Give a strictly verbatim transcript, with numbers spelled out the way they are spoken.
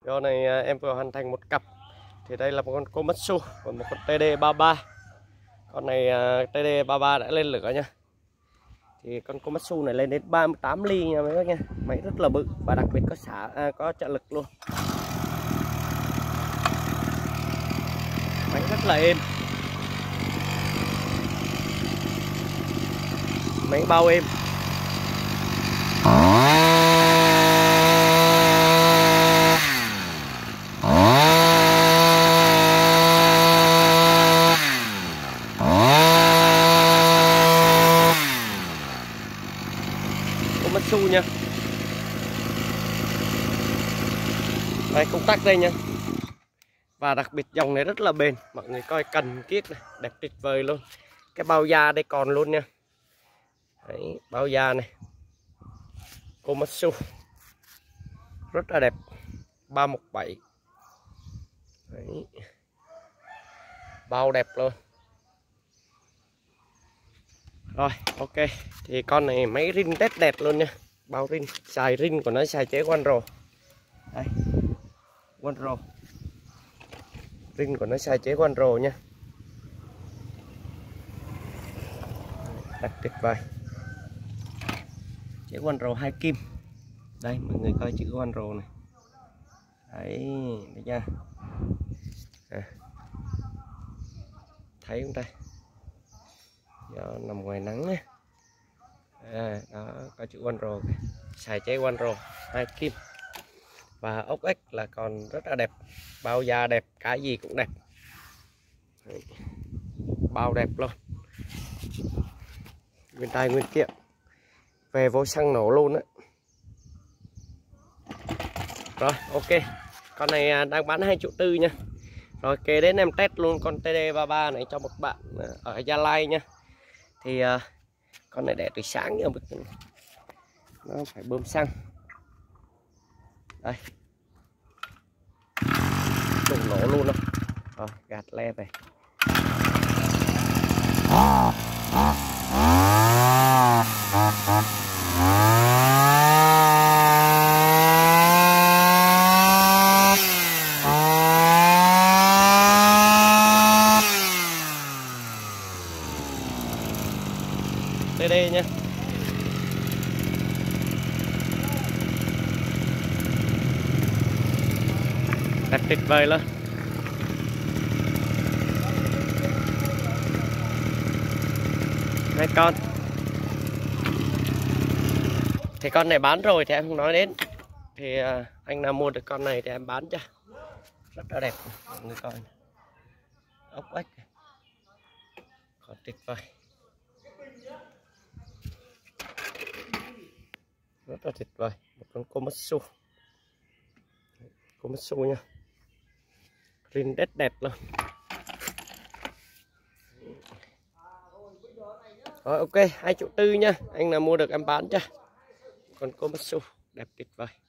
Video này à, em vừa hoàn thành một cặp. Thì đây là một con Komatsu và một con T D ba ba. Con này à, T D ba ba đã lên lửa nha. Thì con Komatsu này lên đến ba mươi tám ly nha mấy bác nha. Máy rất là bự và đặc biệt có xả à, có trợ lực luôn. Máy rất là êm. Máy bao êm. Komatsu nha. Đây công tắc đây nha. Và đặc biệt dòng này rất là bền. Mọi người coi cần kiết này, đẹp tuyệt vời luôn. Cái bao da đây còn luôn nha. Đấy, bao da này Komatsu rất là đẹp, ba một bảy. Đấy. Bao đẹp luôn. Rồi ok, thì con này máy rin test đẹp luôn nha. Bao rin, xài rin của nó xài chế One Roll. Đây, One Roll. Rin của nó xài chế One Roll nha. Thật tuyệt vời. Chế One Roll hai kim. Đây mọi người coi chữ One Roll này. Đấy, thấy chưa? À. Thấy không đây? Do nằm ngoài nắng nhé. À, đó có chữ One Roll, xài chế One Roll hai kim. Và ốc ếch là còn rất là đẹp, bao da đẹp, cái gì cũng đẹp. Đấy. Bao đẹp luôn, nguyên tay nguyên kiện, về vô xăng nổ luôn á. Rồi ok, con này đang bán hai triệu tư nha. Rồi kế đến em test luôn con T D ba ba này cho một bạn ở Gia Lai nha. Thì uh, con này để từ sáng nha, nó phải bơm xăng. Đây, đụng nổ luôn không? Rồi gạt le về. T D nha. Thật tuyệt vời luôn. Hai con. Thì con này bán rồi thì em không nói đến. Thì uh, anh nào mua được con này thì em bán cho. Rất là đẹp. Mọi người coi. Ốc ếch. Còn tuyệt vời. Rất là tuyệt vời. Một con Komatsu. Komatsu nha. Rin rất đẹp luôn. Rồi ok, hai triệu tư nha. Anh nào mua được em bán cho. Con Komatsu đẹp tuyệt vời.